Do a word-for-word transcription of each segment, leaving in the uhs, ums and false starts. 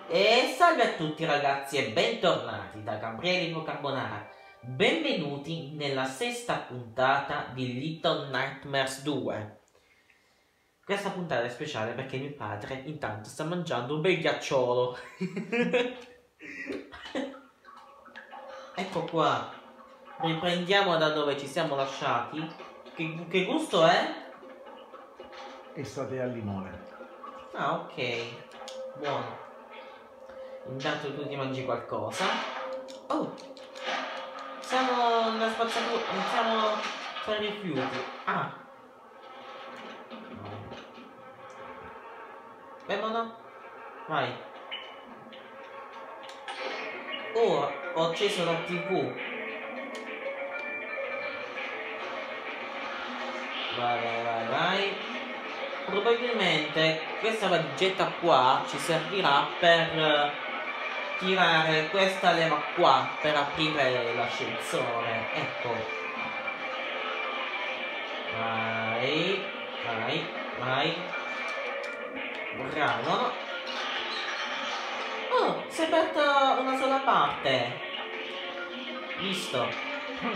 E salve a tutti ragazzi e bentornati da Gabriele Ipocarbonara. Benvenuti nella sesta puntata di Little Nightmares due. Questa puntata è speciale perché mio padre intanto sta mangiando un bel ghiacciolo. Ecco qua. Riprendiamo da dove ci siamo lasciati. Che, che gusto è? Estate al limone. Ah, ok. Buono. Intanto tu ti mangi qualcosa. Oh! Siamo nella spazzatura. Siamo tra i rifiuti. Ah! Bevono? Vai. Oh, ho acceso la tivù. Vai, vai, vai, vai. Probabilmente questa valigetta qua ci servirà per tirare questa leva qua per aprire l'ascensore. Ecco. Vai, vai, vai. Bravo. Oh, si è aperta una sola parte. Visto.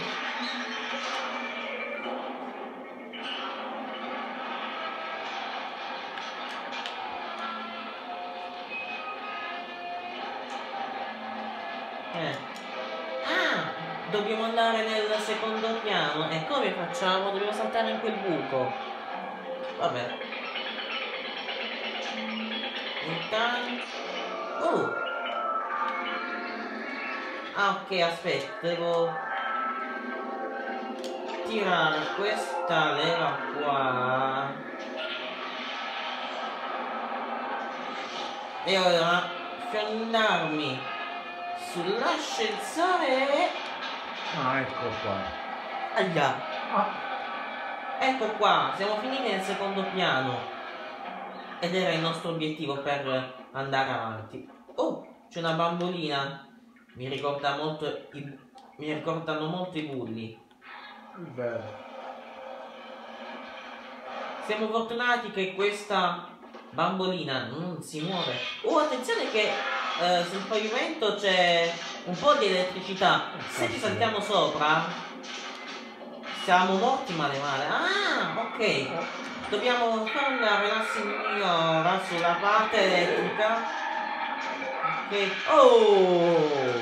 Eh. Ah, dobbiamo andare nel secondo piano. E come facciamo? Dobbiamo saltare in quel buco. Vabbè. Intanto. Oh. Ah, ok, aspetta, devo tirare questa leva qua. E ora fiondarmi sull'ascensore. Ah, ecco qua. Aia. Ah. Ecco qua, siamo finiti nel secondo piano. Ed era il nostro obiettivo per andare avanti. Oh, c'è una bambolina. Mi ricorda molto i, mi ricordano molto i bulli. Vero. Siamo fortunati che questa bambolina non si muove. Oh, attenzione che eh, sul pavimento c'è un po' di elettricità. Se ci saltiamo sopra siamo morti male male. Ah, ok. Dobbiamo fare una la signora sulla parte elettrica. Ok. Oh!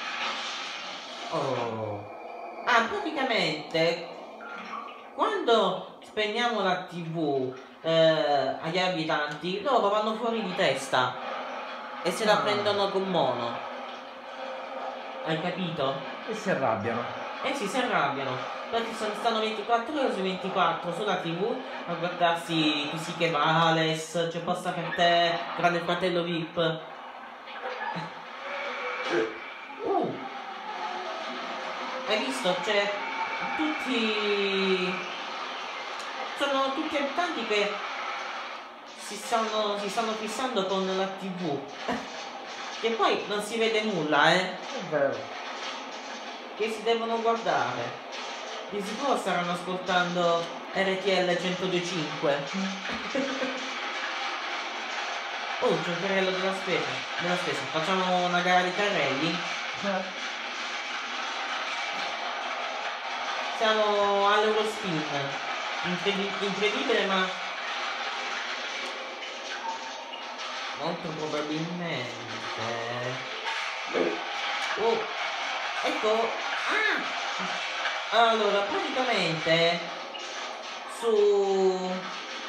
Oh! Ah, praticamente quando spegniamo la tivù eh, agli abitanti, loro vanno fuori di testa e se la Ah. prendono con mono. Hai capito? E si arrabbiano. Eh sì, si arrabbiano. Perché stanno ventiquattro ore su ventiquattro sulla tivù a guardarsi così che Vales, c'è posta per te, Grande Fratello V I P. Uh. Hai visto? C'è tutti. Sono tutti abitanti che si stanno, si stanno fissando con la tivù. Che poi non si vede nulla, eh. È vero. Che si devono guardare. Di sicuro staranno ascoltando R T L centodue e cinque. Oh, c'è il carrello della spesa. Della spesa. Facciamo una gara di carrelli. Siamo all'Eurospin. Incredi incredibile, ma molto probabilmente. Oh, ecco. Ah! Allora, praticamente su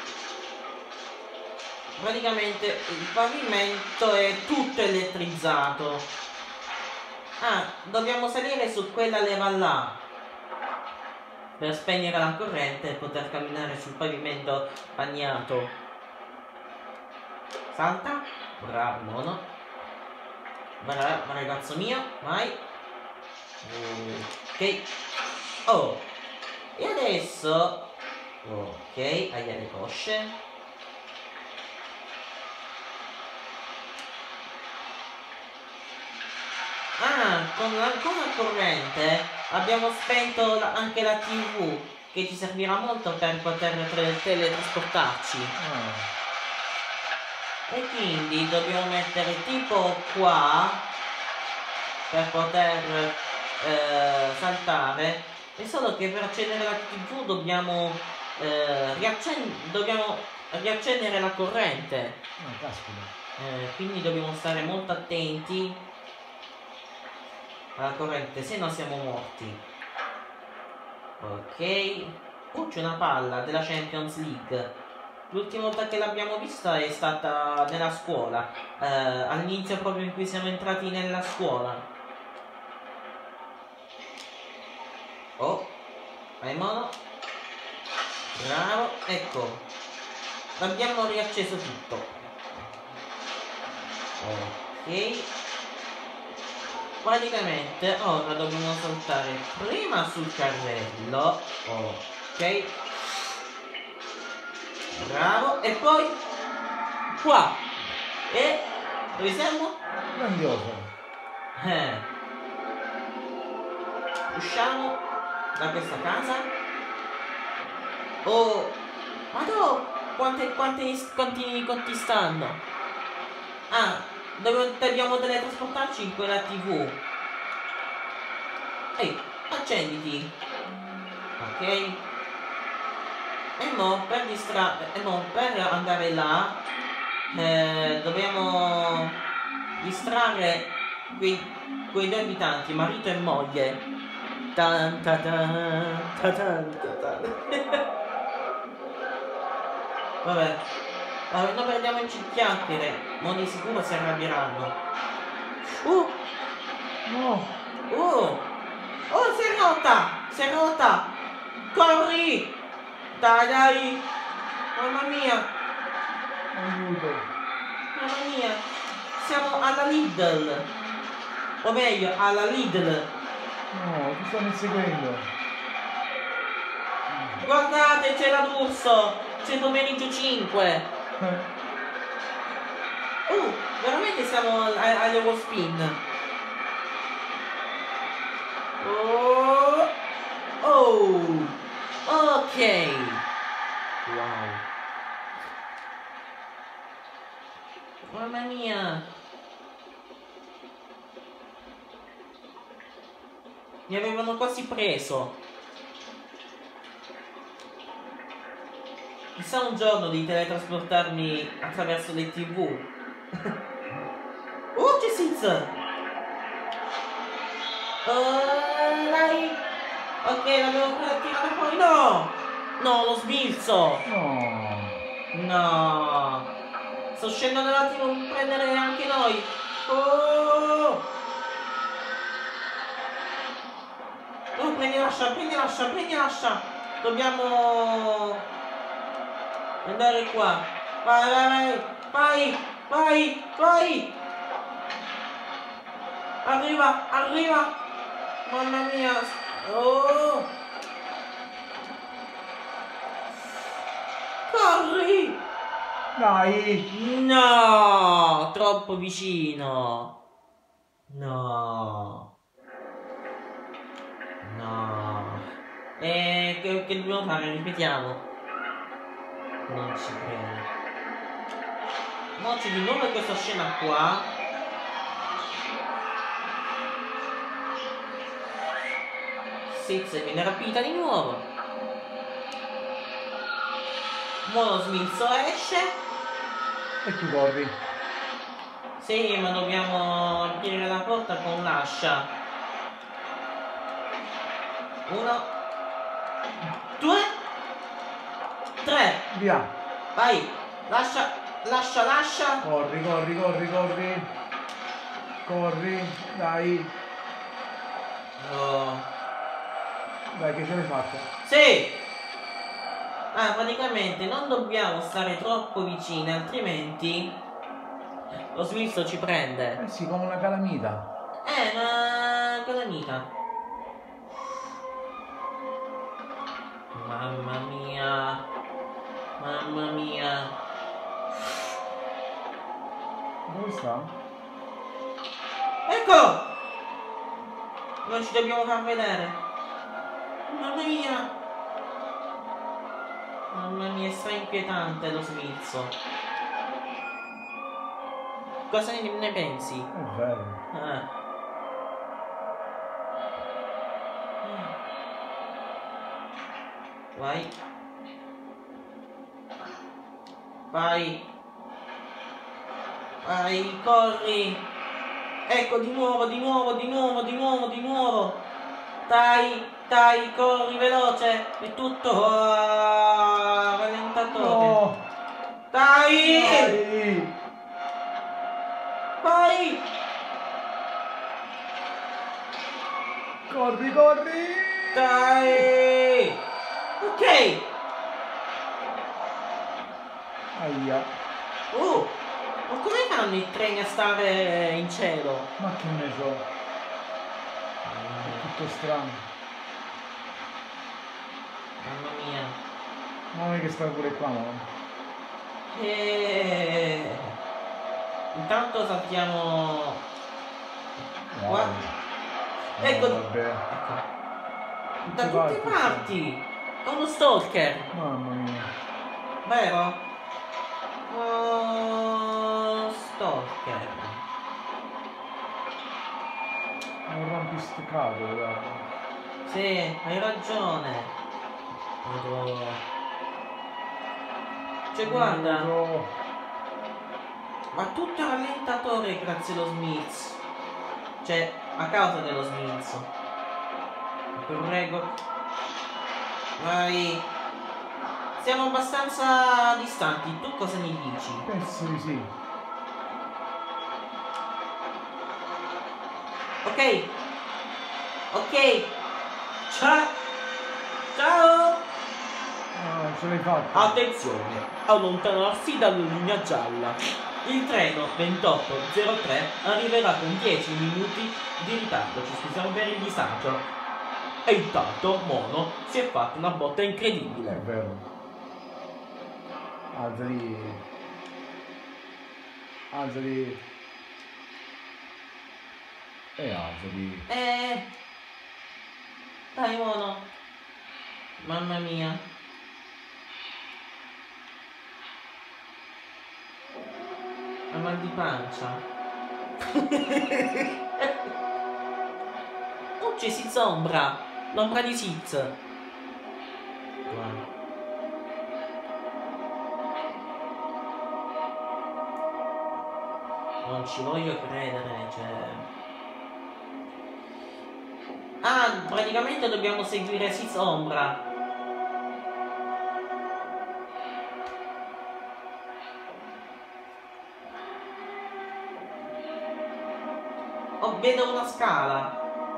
praticamente il pavimento è tutto elettrizzato. Ah, dobbiamo salire su quella leva là per spegnere la corrente e poter camminare sul pavimento bagnato. Salta. Bravo, mono. Bravo, ragazzo mio, vai. Ok. Oh, e adesso ok, aglia le cosce. Ah, con la, con la corrente abbiamo spento la, anche la tivù, che ci servirà molto per poter teletrasportarci. Ah. E quindi dobbiamo mettere tipo qua per poter eh, saltare. È solo che per accendere la tivù dobbiamo, eh, riaccend dobbiamo riaccendere la corrente. No, caspita. Eh, quindi dobbiamo stare molto attenti alla corrente, se no siamo morti. Ok. Oh, c'è una palla della Champions League. L'ultima volta che l'abbiamo vista è stata nella scuola, eh, all'inizio proprio in cui siamo entrati nella scuola. Oh, vai mono. Bravo, ecco. Abbiamo riacceso tutto. Ok. Praticamente ora dobbiamo saltare prima sul carrello. Ok. Bravo. E poi qua. E dove siamo? Grandioso. Eh. Usciamo da questa casa. Oh. Ma no! Quante, quante, quanti conti stanno? Ah, dove dobbiamo teletrasportarci in quella tivù. Ehi, accenditi. Ok. E mo per distrarre. E mo per andare là. Eh, dobbiamo distrarre quei, quei due abitanti, marito e moglie. Tan, ta, tan, ta, tan, ta, tan. Vabbè. Vabbè, non perdiamoci in chiacchiere. Non di sicuro si arrabbieranno. Uh! No! Oh! Oh, si è rotta! Si è rotta! Corri! Dai, dai! Mamma mia! Aiuto! Mamma mia! Siamo alla Lidl! O meglio, alla Lidl! No, ti stanno inseguendo! Guardate, c'è la d'Urso! C'è pomeriggio cinque! Uh, veramente siamo all'Eurospin! Oh! Oh! Ok! Wow! Mamma mia! Mi avevano quasi preso! Chissà un giorno di teletrasportarmi attraverso le tivù. Oh, c'è Siz! Oh, dai! Ok, l'avevo tirata fuori. No! No, lo sbilzo! No! No! Sto scendendo un attimo per prendere anche noi! Oh! Oh, prendi l'ascia, prendi l'ascia, prendi l'ascia! Dobbiamo andare qua! Vai, vai, vai! Vai, vai, vai! Arriva, arriva! Mamma mia! Oh! Corri! Dai! No! Troppo vicino! No! No! E che, che dobbiamo fare? Ripetiamo. Non ci credo. Mo' c'è di nuovo questa scena qua. Siz viene rapita di nuovo. Mo' lo smilzo esce. E tu corri. Sì, ma dobbiamo aprire la porta con l'ascia. Uno, due, tre. Via! Vai, lascia, lascia, lascia. Corri, corri, corri, corri! Corri! Dai! Oh. Dai, che ce l'hai fatta? Sì. Ah, praticamente non dobbiamo stare troppo vicini, altrimenti lo smilzo ci prende. Eh sì, come una calamita. Eh, una calamita. Mamma mia. Mamma mia. Dove sta? Ecco! Non ci dobbiamo far vedere. Mamma mia. Mamma mia, è stra inquietante lo smilzo. Cosa ne, ne pensi? È vero. Ah. Vai. Vai. Vai, corri. Ecco, di nuovo, di nuovo, di nuovo, di nuovo, di nuovo. Dai, dai, corri veloce. È tutto. Oh, rallentatore. No. Dai. Dai. Vai. Corri, corri. Dai. Ok. Aia. Uh, ma come fanno i treni a stare in cielo? Ma che ne so. È tutto strano. Mamma mia. Ma non è che sta pure qua, no? E... Intanto saltiamo qua. No, Ecco. vabbè. Ecco. Da Tutte tutte parti, parti. È uno stalker, Mamma mia. vero? Oh, stalker. È un rompiscato, guarda. Sì, hai ragione. Madonna. Cioè guarda, No. ma tutto rallentatore grazie allo Smith. Cioè, a causa dello Smith. Prego. Vai. Siamo abbastanza distanti. Tu cosa ne dici? Penso di sì. Ok. Ok. Ciao. Ciao. Ah, ce l'hai fatta. Attenzione, allontanarsi dalla linea gialla. Il treno ventotto zero tre arriverà con dieci minuti di ritardo. Ci scusiamo per il disagio. E intanto Mono si è fatto una botta È incredibile. vero. Alzali. Alzali. E alzali. Eh. Dai Mono. Mamma mia. Ha mal di pancia. Oh, c'è Siz Ombra. L'ombra di Siz. Wow. Non ci voglio credere, cioè... Ah, praticamente dobbiamo seguire Siz Ombra. Oh, vedo una scala.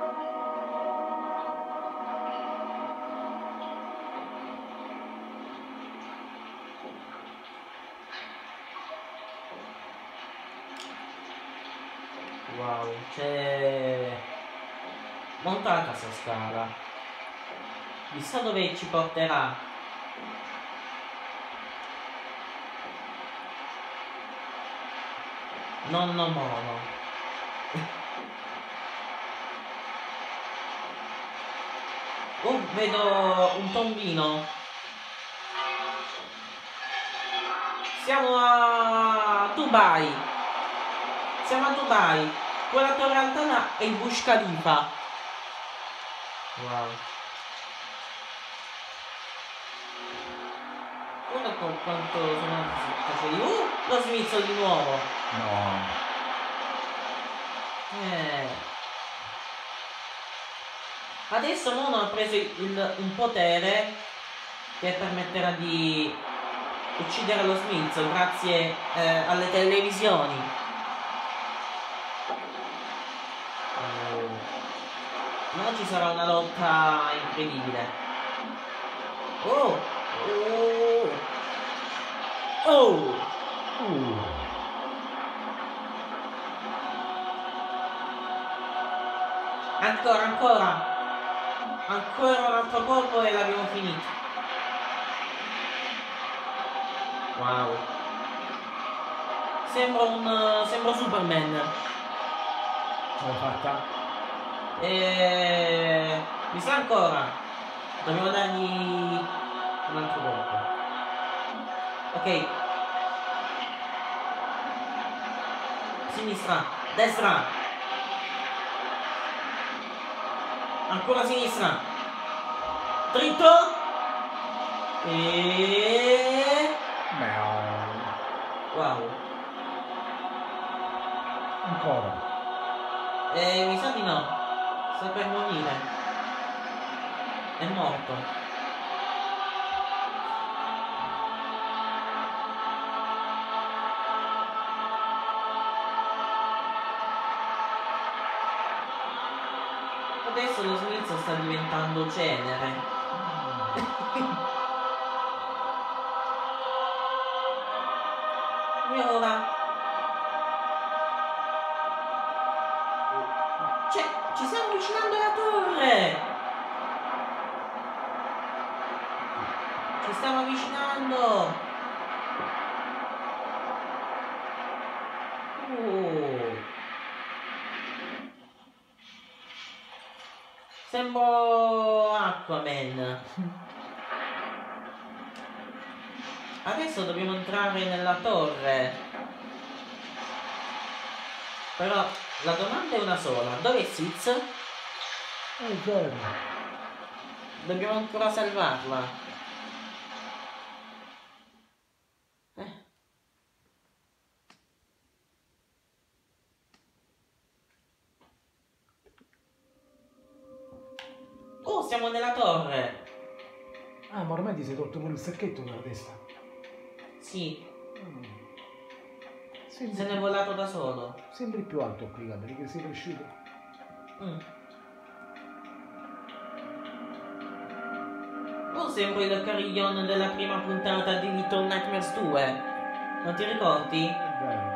Wow, c'è... Montata questa scala. Chissà dove ci porterà. Nonno Mono. Oh, vedo un tombino. Siamo a Dubai. Siamo a Dubai. Quella torre altana è il Burj Khalifa. Wow. Guarda con quanto sono facili. Uh, lo smizzo di nuovo. No. Eh. Adesso Mono ha preso il, un potere che permetterà di uccidere lo Smith grazie eh, alle televisioni. Oh. No, ci sarà una lotta incredibile. Oh! Oh! Oh! Uh. Ancora, ancora! Ancora un altro colpo e l'abbiamo finito. Wow. Sembra un... Uh, sembra Superman. Ce l'hai fatta? E... Mi sa ancora. Dobbiamo dargli un altro colpo. Ok. Sinistra, destra. Ancora sinistra. Dritto. E... wow. Ancora. Eh, mi sa di no. Sta per morire. È morto. Adesso lo Smith sta diventando cenere. E ora? Cioè, ci stiamo avvicinando alla torre! Ci stiamo avvicinando! Oh. Sembro Aquaman. Adesso dobbiamo entrare nella torre. Però la domanda è una sola. Dov'è Sitz? È vero. Dobbiamo ancora salvarla. Eh. Oh, siamo nella torre. Ah, ma ormai ti sei tolto pure il sacchetto dalla testa. Sì. Mm. Se Sembri, n'è volato da solo. sembri più alto qui, capelli, che sei cresciuto. Mm. Oh, sembra il carillon della prima puntata di Little Nightmares due. Non ti ricordi? È vero.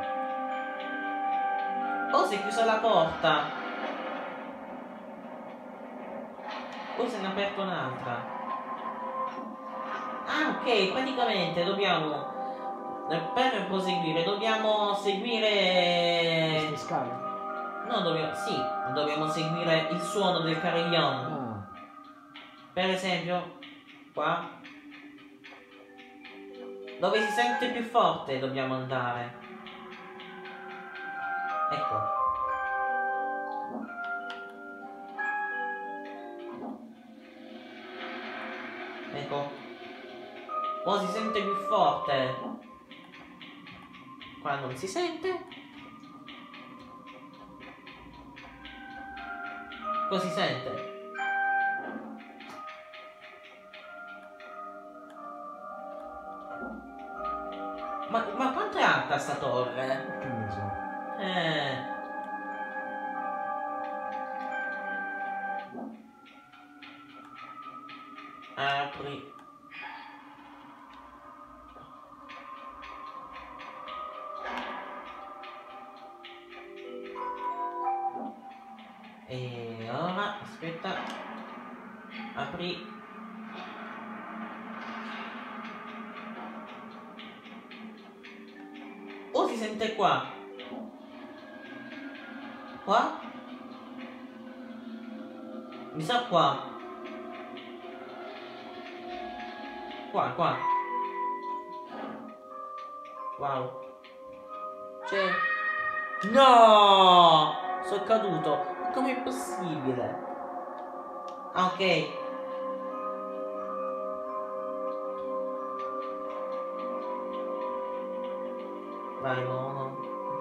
Oh, si è chiusa la porta. Oh, se ne è aperta un'altra. Ah, ok, praticamente dobbiamo... Per proseguire dobbiamo seguire... Queste scale? No, dobbiamo... Sì, dobbiamo seguire il suono del carillon. Ah. Per esempio, qua. Dove si sente più forte dobbiamo andare. Ecco. Ecco. Qua si sente più forte. Qua non si sente. Qua si sente. Ma, ma quanto è alta sta torre? Che ne so. Eh. Apri. E ora aspetta. Apri. Oh, si sente qua. Qua? Mi sa qua. Qua, qua. Wow. C'è... No! Sono caduto. Com'è possibile? Ah, ok. Vai, mono.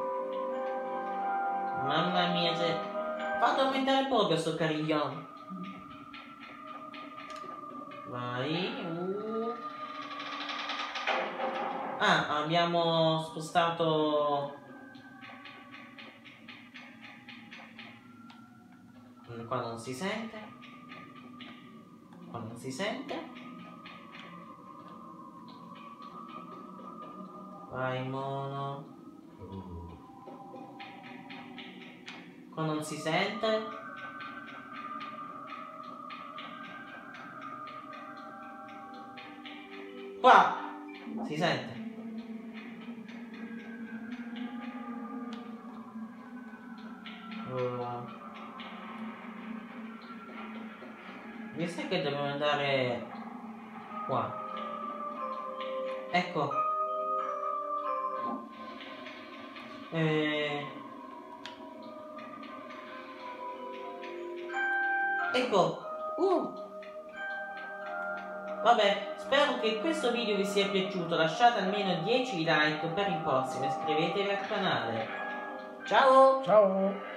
Mamma mia, c'è... Fate aumentare proprio sto carillon. Vai. Uh. Ah, abbiamo spostato... Qua non si sente. Qua non si sente. Vai, mono. Qua non si sente. Qua si sente. Uh. Mi sa che dobbiamo andare qua. Ecco. Eh... Ecco. Uh. Vabbè, spero che questo video vi sia piaciuto. Lasciate almeno dieci like per il prossimo. Iscrivetevi al canale. Ciao! Ciao!